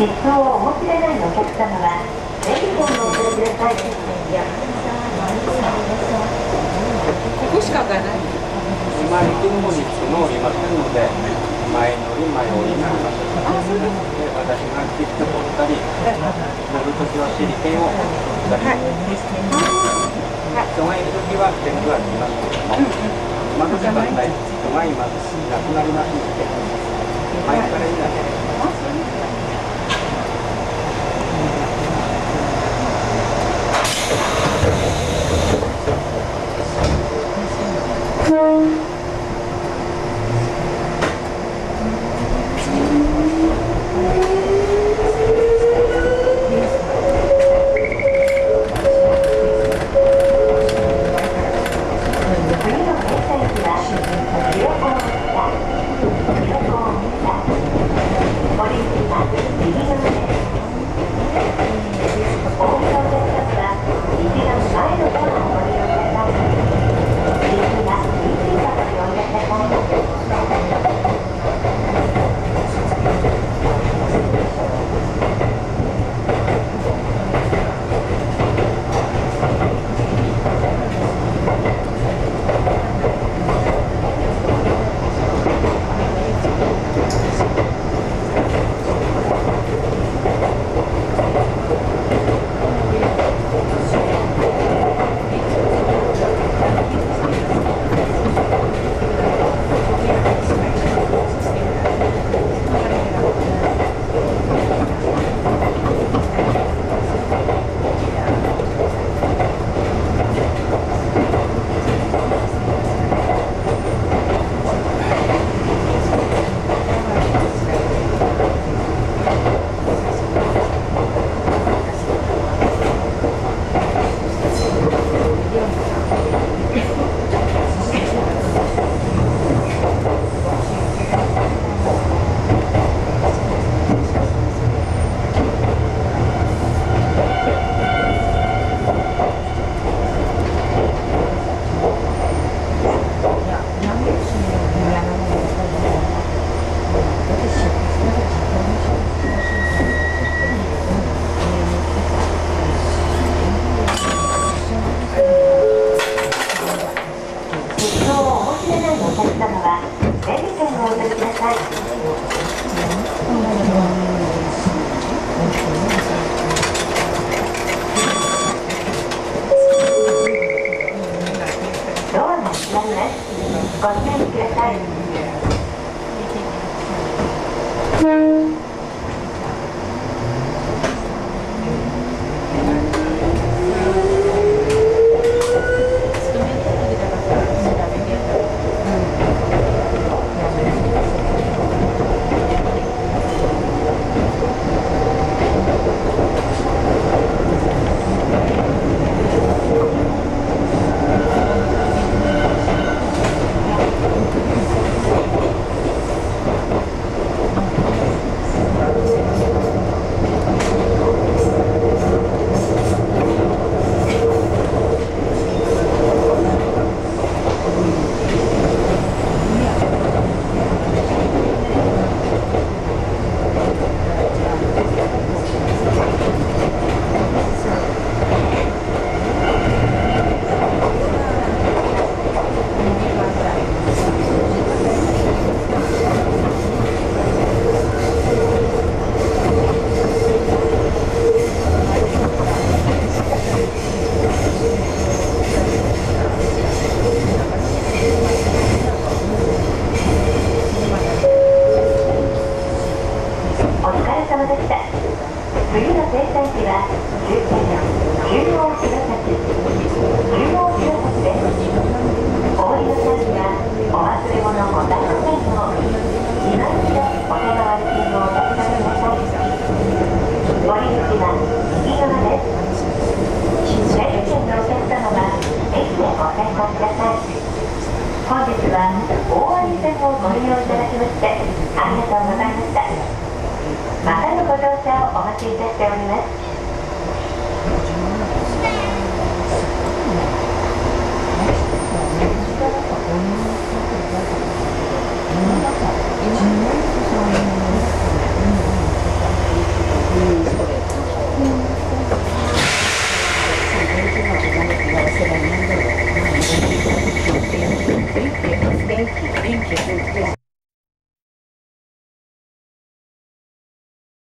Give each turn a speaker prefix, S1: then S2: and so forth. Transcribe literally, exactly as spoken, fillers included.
S1: 切符をお持ちでないお客様はぜひご利用ください。こ
S2: こしかない。
S3: 今行くのにそのおりませんので、前乗り前降りになります。で、私が切符取ったり、乗るときは手裏剣を取ったり、人がいるときは全部は来ますけれども、まず時間帯、人が今なくなりますので、前からになります。
S2: うん。
S1: 電気、電気、電気、電気。